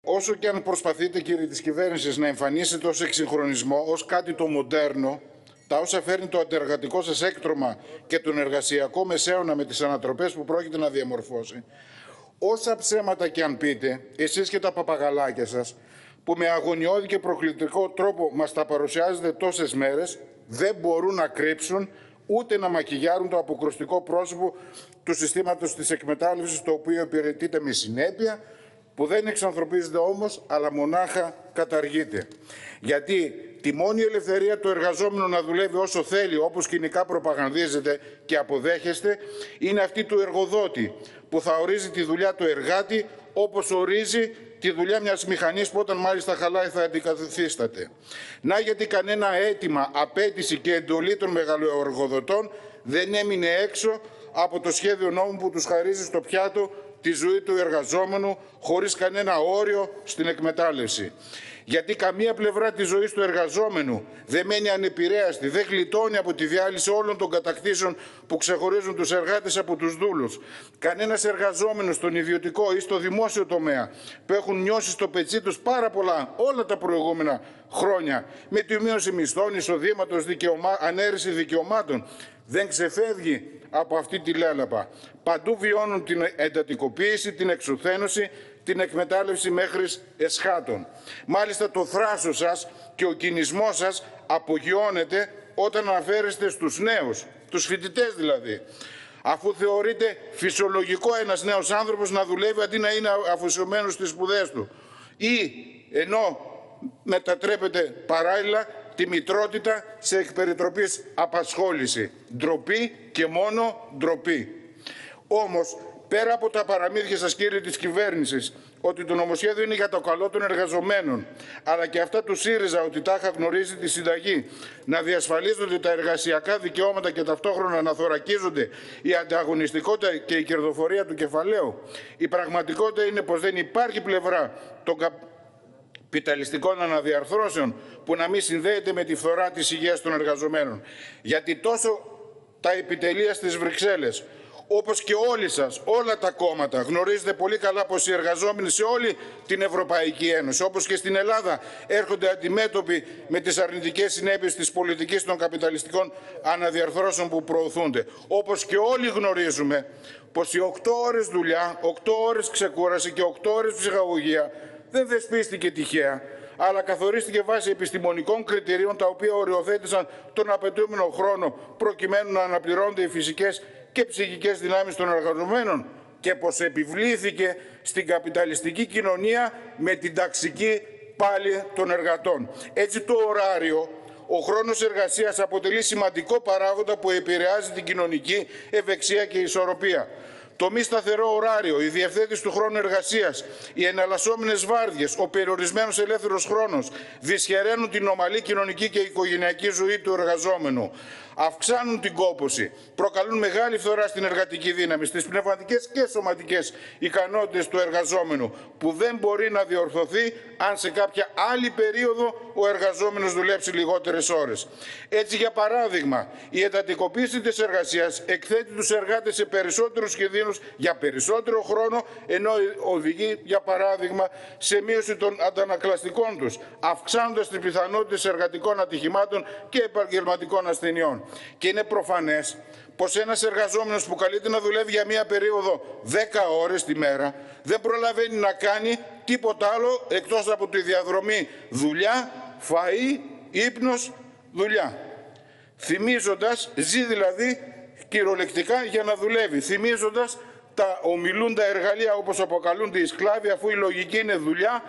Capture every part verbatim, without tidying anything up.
όσο και αν προσπαθείτε, κύριε της κυβέρνησης, να εμφανίσετε ως εξυγχρονισμό, ως κάτι το μοντέρνο, τα όσα φέρνει το αντεργατικό σας έκτρωμα και τον εργασιακό μεσαίωνα με τις ανατροπές που πρόκειται να διαμορφώσει, όσα ψέματα και αν πείτε, εσείς και τα παπαγαλάκια σας, που με αγωνιώδη και προκλητικό τρόπο μας τα παρουσιάζετε τόσες μέρες, δεν μπορούν να κρύψουν ούτε να μακιγιάρουν το αποκρουστικό πρόσωπο του συστήματος της εκμετάλλευσης, το οποίο υπηρετείται με συνέπεια, που δεν εξανθρωπίζεται όμως, αλλά μονάχα καταργείται. Γιατί τη μόνη ελευθερία του εργαζόμενου να δουλεύει όσο θέλει, όπως κοινικά προπαγανδίζεται και αποδέχεστε, είναι αυτή του εργοδότη, που θα ορίζει τη δουλειά του εργάτη όπως ορίζει τη δουλειά μιας μηχανής που όταν μάλιστα χαλάει θα αντικαθίσταται. Να γιατί κανένα αίτημα, απέτηση και εντολή των μεγαλοεργοδοτών δεν έμεινε έξω από το σχέδιο νόμου που τους χαρίζει στο πιάτο τη ζωή του εργαζόμενου χωρίς κανένα όριο στην εκμετάλλευση. Γιατί καμία πλευρά της ζωής του εργαζόμενου δεν μένει ανεπηρέαστη, δεν γλιτώνει από τη διάλυση όλων των κατακτήσεων που ξεχωρίζουν τους εργάτες από τους δούλους. Κανένας εργαζόμενος στον ιδιωτικό ή στο δημόσιο τομέα που έχουν νιώσει στο πετσί τους πάρα πολλά όλα τα προηγούμενα χρόνια με τη μείωση μισθών, εισοδήματος, δικαιωμά... ανέρεση δικαιωμάτων, δεν ξεφεύγει από αυτή τη λέλαπα. Παντού βιώνουν την εντατικοποίηση, την εξουθένωση, την εκμετάλλευση μέχρι εσχάτων. Μάλιστα το θράσος σας και ο κινησμός σας απογειώνεται όταν αναφέρεστε στους νέους, τους φοιτητές δηλαδή. Αφού θεωρείται φυσιολογικό ένας νέος άνθρωπος να δουλεύει αντί να είναι αφοσιωμένος στις σπουδές του. Ή ενώ μετατρέπεται παράλληλα τη μητρότητα σε εκπεριτροπής απασχόληση. Ντροπή και μόνο ντροπή. Όμως, πέρα από τα παραμύθια σας, κύριε της κυβέρνησης, ότι το νομοσχέδιο είναι για το καλό των εργαζομένων, αλλά και αυτά του ΣΥΡΙΖΑ ότι τάχα γνωρίζει τη συνταγή, να διασφαλίζονται τα εργασιακά δικαιώματα και ταυτόχρονα να θωρακίζονται η ανταγωνιστικότητα και η κερδοφορία του κεφαλαίου, η πραγματικότητα είναι πως δεν υπάρχει πλευρά των καπιταλιστικών αναδιαρθρώσεων που να μην συνδέεται με τη φθορά της υγείας των εργαζομένων. Γιατί τόσο τα επιτελεία στις Βρυξέλλες, όπως και όλοι σας, όλα τα κόμματα, γνωρίζετε πολύ καλά πως οι εργαζόμενοι σε όλη την Ευρωπαϊκή Ένωση, όπως και στην Ελλάδα, έρχονται αντιμέτωποι με τις αρνητικές συνέπειες της πολιτικής των καπιταλιστικών αναδιαρθρώσεων που προωθούνται. Όπως και όλοι γνωρίζουμε πως οι οκτώ ώρες δουλειά, οκτώ ώρες ξεκούραση και οκτώ ώρες ψυχαγωγία δεν δεσπίστηκε τυχαία, αλλά καθορίστηκε βάσει επιστημονικών κριτηρίων τα οποία οριοθέτησαν τον απαιτούμενο χρόνο προκειμένου να αναπληρώνονται οι φυσικές και ψυχικές δυνάμεις των εργαζομένων και πως επιβλήθηκε στην καπιταλιστική κοινωνία με την ταξική πάλι των εργατών. Έτσι το ωράριο, ο χρόνος εργασίας αποτελεί σημαντικό παράγοντα που επηρεάζει την κοινωνική ευεξία και ισορροπία. Το μη σταθερό ωράριο, η διευθέτηση του χρόνου εργασίας, οι εναλλασσόμενες βάρδιες, ο περιορισμένος ελεύθερος χρόνος δυσχεραίνουν την ομαλή κοινωνική και οικογενειακή ζωή του εργαζόμενου. Αυξάνουν την κόπωση, προκαλούν μεγάλη φθορά στην εργατική δύναμη, στις πνευματικές και σωματικές ικανότητες του εργαζόμενου, που δεν μπορεί να διορθωθεί αν σε κάποια άλλη περίοδο ο εργαζόμενος δουλέψει λιγότερες ώρες. Έτσι, για παράδειγμα, η εντατικοποίηση της εργασίας εκθέτει τους εργάτες σε περισσότερους κινδύνους για περισσότερο χρόνο, ενώ οδηγεί, για παράδειγμα, σε μείωση των αντανακλαστικών τους, αυξάνοντας τις πιθανότητες εργατικών ατυχημάτων και επαγγελματικών ασθενειών. Και είναι προφανές πως ένας εργαζόμενος που καλείται να δουλεύει για μία περίοδο δέκα ώρες τη μέρα δεν προλαβαίνει να κάνει τίποτα άλλο εκτός από τη διαδρομή δουλειά, φαΐ, ύπνος, δουλειά. Θυμίζοντας, ζει δηλαδή κυριολεκτικά για να δουλεύει, θυμίζοντας τα ομιλούντα εργαλεία όπως αποκαλούνται οι σκλάβοι, αφού η λογική είναι δουλειά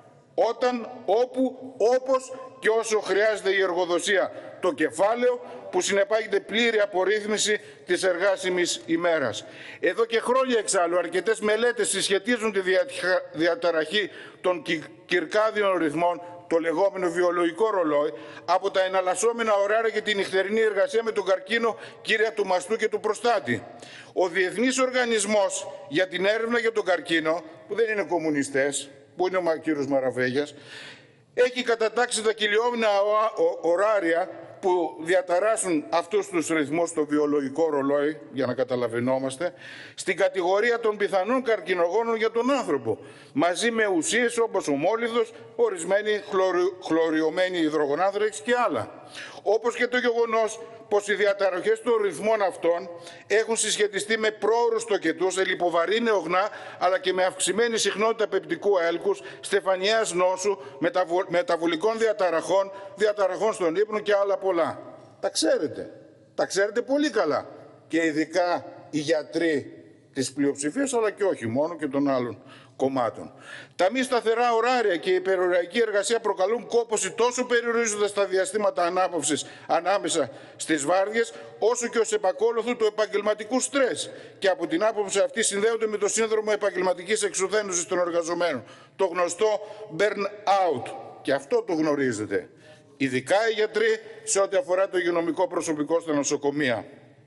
όταν, όπου, όπως και όσο χρειάζεται η εργοδοσία. Το κεφάλαιο που συνεπάγεται πλήρη απορρίθμιση της εργάσιμης ημέρας. Εδώ και χρόνια εξάλλου αρκετές μελέτες συσχετίζουν τη διαταραχή των κυρκάδιων ρυθμών, το λεγόμενο βιολογικό ρολόι, από τα εναλλασσόμενα ωράρια και την νυχτερινή εργασία με τον καρκίνο κύρια του μαστού και του προστάτη. Ο Διεθνής Οργανισμός για την Έρευνα για τον Καρκίνο, που δεν είναι κομμουνιστές, που είναι ο κύριος Μαραβέγιας, έχει κατατάξει τα κυλιόμενα ωράρια που διαταράσσουν αυτούς τους ρυθμούς στο βιολογικό ρολόι, για να καταλαβαίνόμαστε, στην κατηγορία των πιθανών καρκινογόνων για τον άνθρωπο, μαζί με ουσίες όπως ο μόλιβδος, ορισμένοι χλωρι, χλωριωμένοι υδρογονάνθρακες και άλλα. Όπως και το γεγονός πως οι διαταραχές των ρυθμών αυτών έχουν συσχετιστεί με πρόωρους τοκετούς, λιποβαρή νεογνά, αλλά και με αυξημένη συχνότητα πεπτικού έλκους, στεφανιαίας νόσου, μεταβολ, μεταβολικών διαταραχών, διαταραχών στον ύπνο και άλλα πολλά. Τα ξέρετε. Τα ξέρετε πολύ καλά. Και ειδικά οι γιατροί της πλειοψηφίας, αλλά και όχι μόνο, και των άλλων κομμάτων. Τα μη σταθερά ωράρια και η υπεροριακή εργασία προκαλούν κόπωση τόσο περιορίζοντας τα διαστήματα ανάπαυσης ανάμεσα στις βάρδιες, όσο και ως επακόλουθο του επαγγελματικού στρες. Και από την άποψη αυτή συνδέονται με το σύνδρομο επαγγελματικής εξουθένωσης των εργαζομένων, το γνωστό burn out. Και αυτό το γνωρίζετε. Ειδικά οι γιατροί σε ό,τι αφορά το υγειονομικό προσωπικό στα νοσοκομεία.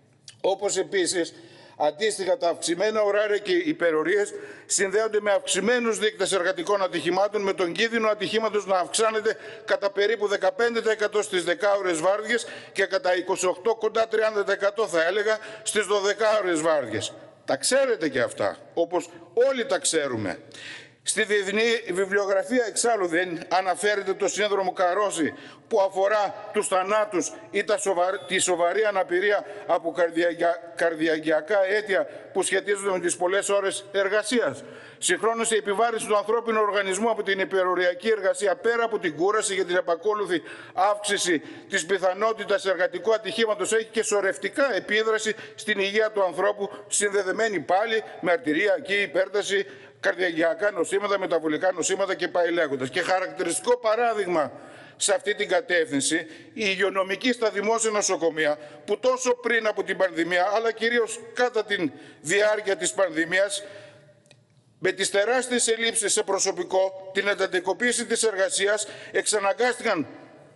Όπως επίσης, αντίστοιχα, τα αυξημένα ωράρια και οι υπερορίες συνδέονται με αυξημένους δείκτες εργατικών ατυχημάτων, με τον κίνδυνο ατυχήματος να αυξάνεται κατά περίπου δεκαπέντε τοις εκατό στις δεκάωρες βάρδιες και κατά είκοσι οκτώ, κοντά τριάντα τοις εκατό θα έλεγα, στις δωδεκάωρες βάρδιες. Τα ξέρετε και αυτά, όπως όλοι τα ξέρουμε. Στη διεθνή βιβλιογραφία εξάλλου δεν αναφέρεται το σύνδρομο Καρόση, που αφορά τους θανάτους ή τα σοβαρ... τη σοβαρή αναπηρία από καρδιακά, καρδιακά αίτια που σχετίζονται με τις πολλές ώρες εργασίας. Συγχρόνως, η επιβάρυνση του ανθρώπινου οργανισμού από την υπεροριακή εργασία, πέρα από την κούραση και την επακόλουθη αύξηση της πιθανότητας εργατικού ατυχήματος, έχει και σωρευτικά επίδραση στην υγεία του ανθρώπου, συνδεδεμένη πάλι με αρτηριακή υπέρταση, καρδιακά νοσήματα, μεταβολικά νοσήματα και πάει λέγοντας. Και χαρακτηριστικό παράδειγμα σε αυτή την κατεύθυνση η υγειονομική στα δημόσια νοσοκομεία, που τόσο πριν από την πανδημία, αλλά κυρίως κατά τη διάρκεια της πανδημίας, με τις τεράστιες ελλείψεις σε προσωπικό, την εντατικοποίηση της εργασίας, εξαναγκάστηκαν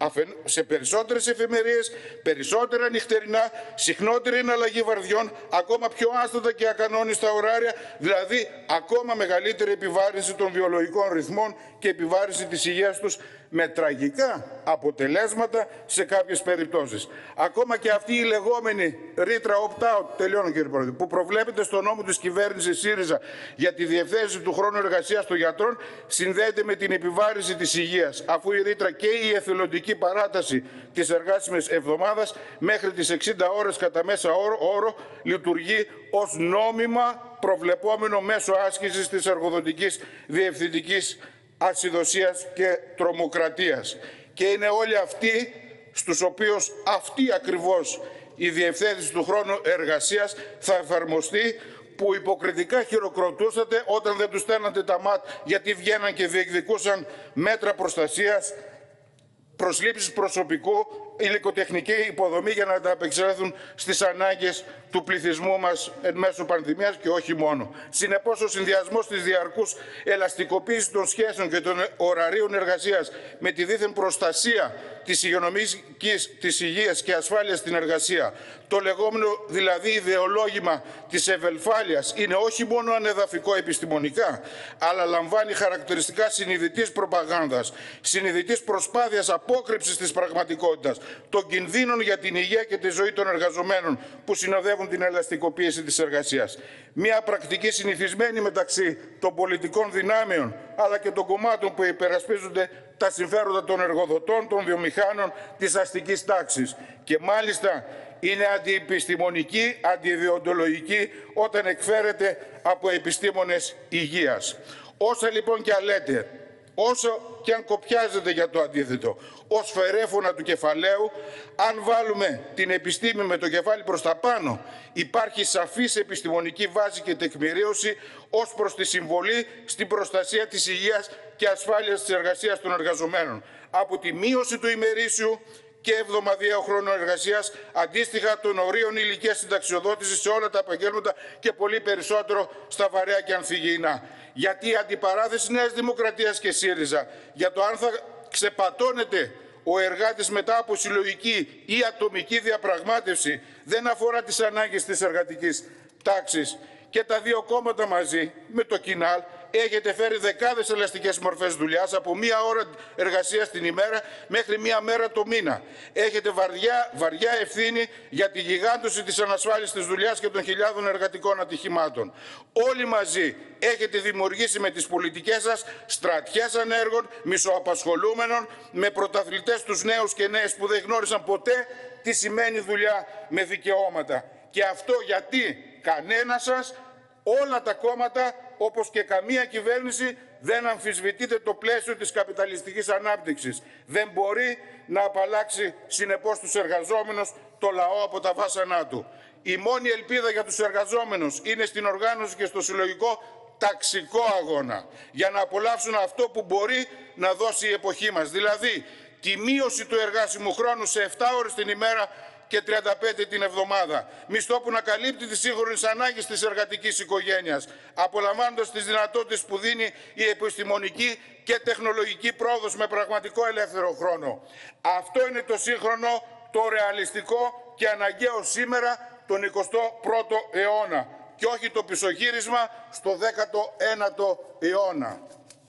σε περισσότερες εφημερίες, περισσότερα νυχτερινά, συχνότερη εναλλαγή βαρδιών, ακόμα πιο άστατα και ακανόνιστα ωράρια, δηλαδή ακόμα μεγαλύτερη επιβάρυνση των βιολογικών ρυθμών και επιβάρυνση της υγείας τους, με τραγικά αποτελέσματα σε κάποιες περιπτώσεις. Ακόμα και αυτή η λεγόμενη ρήτρα opt-out, τελειώνω κύριε Πρόεδρε, που προβλέπεται στο νόμο της κυβέρνησης ΣΥΡΙΖΑ για τη διευθέτηση του χρόνου εργασίας των γιατρών, συνδέεται με την επιβάρυνση της υγείας, αφού η ρήτρα και η εθελοντική παράταση της εργάσιμης εβδομάδας μέχρι τις εξήντα ώρες κατά μέσα όρο, όρο λειτουργεί ως νόμιμα προβλεπόμενο μέσο άσκησης της εργοδοτικής διευθυντικής ασυδοσίας και τρομοκρατίας. Και είναι όλοι αυτοί στους οποίους αυτή ακριβώς η διευθέτηση του χρόνου εργασίας θα εφαρμοστεί, που υποκριτικά χειροκροτούσατε όταν δεν τους στέλνατε τα ΜΑΤ, γιατί βγαίναν και διεκδικούσαν μέτρα προστασίας, προσλήψεις προσωπικού, υλικοτεχνική υποδομή για να ανταπεξέλθουν στις ανάγκες του πληθυσμού μας εν μέσω πανδημίας και όχι μόνο. Συνεπώς, ο συνδυασμός της διαρκούς ελαστικοποίησης των σχέσεων και των ωραρίων εργασίας με τη δίθεν προστασία της υγειονομικής, της υγείας και ασφάλειας στην εργασία, το λεγόμενο δηλαδή ιδεολόγημα της ευελφάλειας, είναι όχι μόνο ανεδαφικό επιστημονικά, αλλά λαμβάνει χαρακτηριστικά συνειδητής προπαγάνδας, συνειδητής προσπάθειας απόκρυψης της πραγματικότητας, των κινδύνων για την υγεία και τη ζωή των εργαζομένων που συνοδεύουν την ελαστικοποίηση της εργασίας. Μια πρακτική συνηθισμένη μεταξύ των πολιτικών δυνάμεων αλλά και των κομμάτων που υπερασπίζονται τα συμφέροντα των εργοδοτών, των βιομηχάνων, της αστικής τάξης. Και μάλιστα είναι αντιεπιστημονική, αντιδιοντολογική όταν εκφέρεται από επιστήμονες υγείας. Όσα λοιπόν και αν λέτε, όσο και αν κοπιάζετε για το αντίθετο, ως φερέφωνα του κεφαλαίου, αν βάλουμε την επιστήμη με το κεφάλι προς τα πάνω, υπάρχει σαφής επιστημονική βάση και τεκμηρίωση ως προς τη συμβολή στην προστασία της υγείας και ασφάλειας της εργασίας των εργαζομένων, από τη μείωση του ημερήσιου και εβδομαδιαίο χρόνο εργασίας, αντίστοιχα των ορίων ηλικίας συνταξιοδότησης σε όλα τα επαγγέλματα και πολύ περισσότερο στα βαρέα και ανθυγιεινά. Γιατί η αντιπαράθεση Νέας Δημοκρατίας και ΣΥΡΙΖΑ για το αν θα ξεπατώνεται ο εργάτης μετά από συλλογική ή ατομική διαπραγμάτευση δεν αφορά τις ανάγκες της εργατικής τάξης, και τα δύο κόμματα μαζί με το ΚΙΝΑΛ έχετε φέρει δεκάδες ελαστικές μορφές δουλειάς, από μία ώρα εργασίας την ημέρα μέχρι μία μέρα το μήνα. Έχετε βαριά, βαριά ευθύνη για τη γιγάντωση της ανασφάλιστης δουλειάς και των χιλιάδων εργατικών ατυχημάτων. Όλοι μαζί έχετε δημιουργήσει με τις πολιτικές σας στρατιές ανέργων, μισοαπασχολούμενων, με πρωταθλητές τους νέους και νέες που δεν γνώρισαν ποτέ τι σημαίνει δουλειά με δικαιώματα. Και αυτό γιατί κανένα σας, όλα τα κόμματα, όπως και καμία κυβέρνηση, δεν αμφισβητείτε το πλαίσιο της καπιταλιστικής ανάπτυξης. Δεν μπορεί να απαλλάξει συνεπώς τους εργαζόμενους, το λαό από τα βάσανά του. Η μόνη ελπίδα για τους εργαζόμενους είναι στην οργάνωση και στο συλλογικό ταξικό αγώνα, για να απολαύσουν αυτό που μπορεί να δώσει η εποχή μας, δηλαδή τη μείωση του εργάσιμου χρόνου σε επτά ώρες την ημέρα και τριάντα πέντε την εβδομάδα. Μισθό που να καλύπτει τις σύγχρονες ανάγκες της εργατικής οικογένειας, απολαμβάνοντας τις δυνατότητες που δίνει η επιστημονική και τεχνολογική πρόοδος με πραγματικό ελεύθερο χρόνο. Αυτό είναι το σύγχρονο, το ρεαλιστικό και αναγκαίο σήμερα, τον εικοστό πρώτο αιώνα, και όχι το πισωγύρισμα στο δέκατο ένατο αιώνα.